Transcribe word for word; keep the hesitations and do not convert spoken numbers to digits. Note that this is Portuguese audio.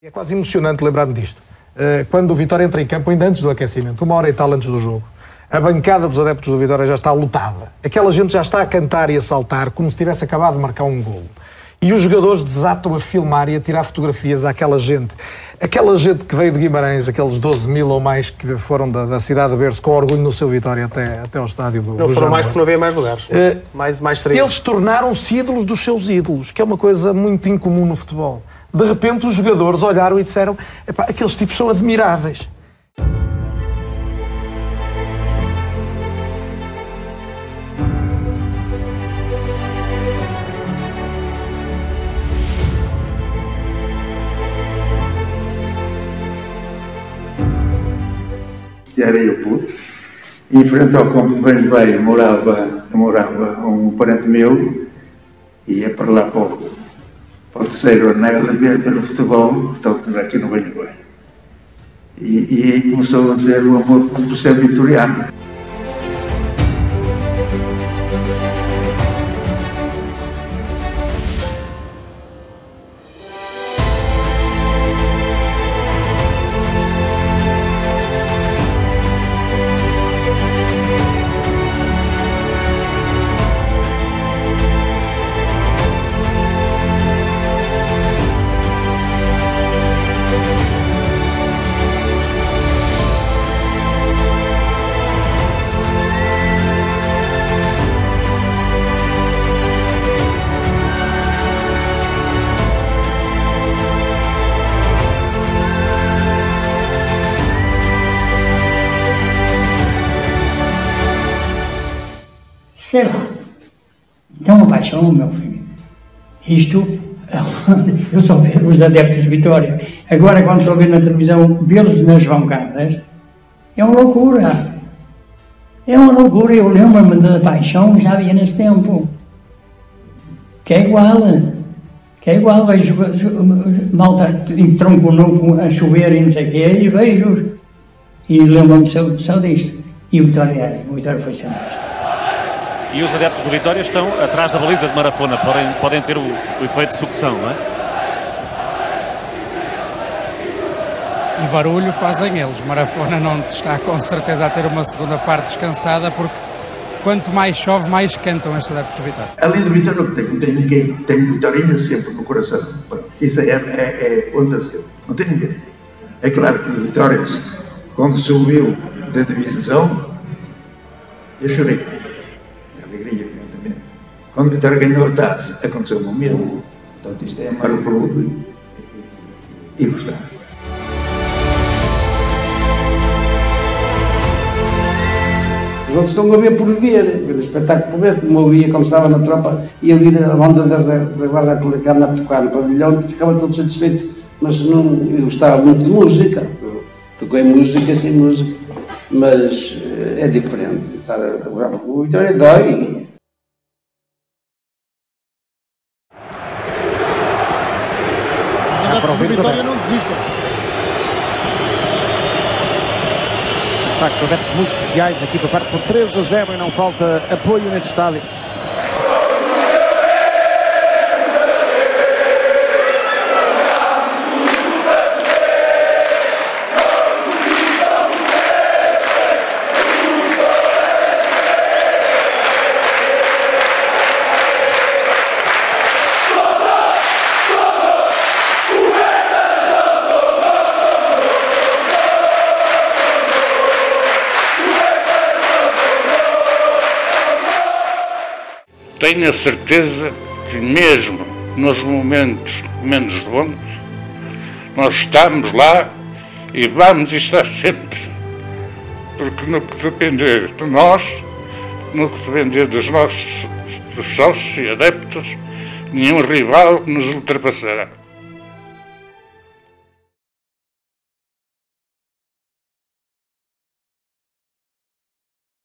É quase emocionante lembrar-me disto. Quando o Vitória entra em campo, ainda antes do aquecimento, uma hora e tal antes do jogo, a bancada dos adeptos do Vitória já está lotada. Aquela gente já está a cantar e a saltar como se tivesse acabado de marcar um golo. E os jogadores desatam a filmar e a tirar fotografias àquela gente. Aquela gente que veio de Guimarães, aqueles doze mil ou mais que foram da, da cidade de berço, com orgulho no seu Vitória até, até ao estádio do Não do foram mais Jamor. porque não havia mais lugares. Uh, mais, mais seria. Eles tornaram-se ídolos dos seus ídolos, que é uma coisa muito incomum no futebol. De repente os jogadores olharam e disseram: epá, aqueles tipos são admiráveis. Era eu puto, e em frente ao campo de Bem morava, morava um parente meu, e ia para lá para o, para o terceiro anel a ver pelo futebol, portanto aqui no Bem Bem. E, e aí começou a dizer o amor por ser vitoriano. Sei lá, é uma paixão, meu filho. Isto, eu só vejo os adeptos de Vitória. Agora, quando estou a ver na televisão, vê-los nas bancadas, é uma loucura. É uma loucura. Eu lembro-me da paixão, já havia nesse tempo. Que é igual. Que é igual. Vejo malta em tronco nu a chover e não sei o quê, e vejo-os. E lembro-me só, só disto. E o Vitória, o Vitória foi sempre isto. E os adeptos do Vitória estão atrás da baliza de Marafona, podem, podem ter o, o efeito de sucção, não é? E barulho fazem eles. Marafona não está com certeza a ter uma segunda parte descansada, porque quanto mais chove, mais cantam estes adeptos do Vitória. Além do Vitória, não tem, não tem ninguém, tem Vitória sempre no coração. Isso é, é, é ponta sempre, não tem ninguém. É claro que o Vitória, quando subiu da divisão, eu chorei. Alegria, evidentemente. Quando o Vitória ganhou a taça, aconteceu o mesmo. Portanto, isto é amar o clube e, e, e gostar. Os outros estão a ver por ver, ver o espetáculo por ver, como eu via quando estava na tropa, e a vida a banda da, da Guarda Republicana a tocar no pavilhão, ficava todo satisfeito, mas não, eu gostava muito de música, eu toquei música sem música, mas é diferente de estar a gravar com o Vitória, dói. Os adeptos do Vitória não desistem. De facto, adeptos muito especiais, aqui para por três a zero e não falta apoio neste estádio. Tenho a certeza que mesmo nos momentos menos bons, nós estamos lá e vamos estar sempre. Porque no que depender de nós, no que depender dos nossos dos sócios e adeptos, nenhum rival nos ultrapassará.